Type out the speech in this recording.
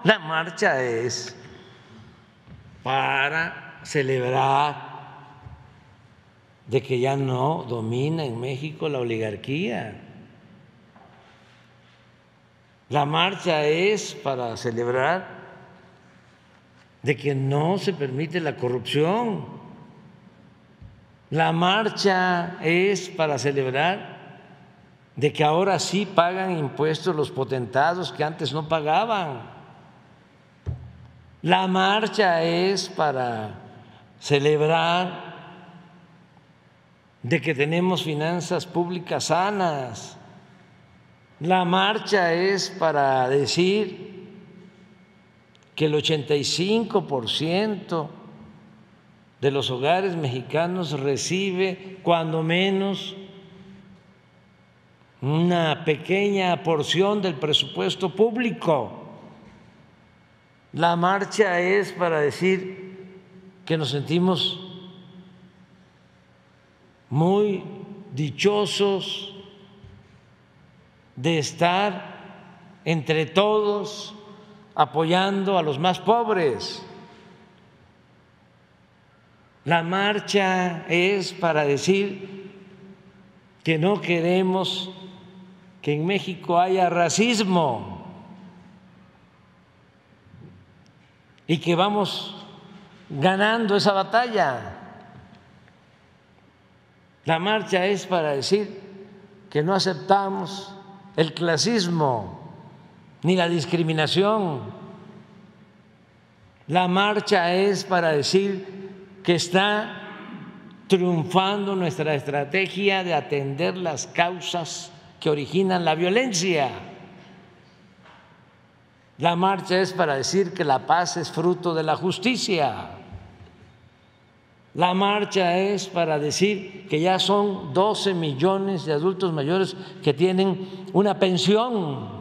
la marcha es para celebrar de que ya no domina en México la oligarquía. La marcha es para celebrar de que no se permite la corrupción. La marcha es para celebrar de que ahora sí pagan impuestos los potentados que antes no pagaban. La marcha es para celebrar de que tenemos finanzas públicas sanas. La marcha es para decir que el 85% de los hogares mexicanos recibe cuando menos una pequeña porción del presupuesto público. La marcha es para decir que nos sentimos muy dichosos de estar entre todos apoyando a los más pobres. La marcha es para decir que no queremos que en México haya racismo y que vamos ganando esa batalla. La marcha es para decir que no aceptamos el clasismo ni la discriminación. La marcha es para decir que está triunfando nuestra estrategia de atender las causas que originan la violencia. La marcha es para decir que la paz es fruto de la justicia. La marcha es para decir que ya son 12 millones de adultos mayores que tienen una pensión.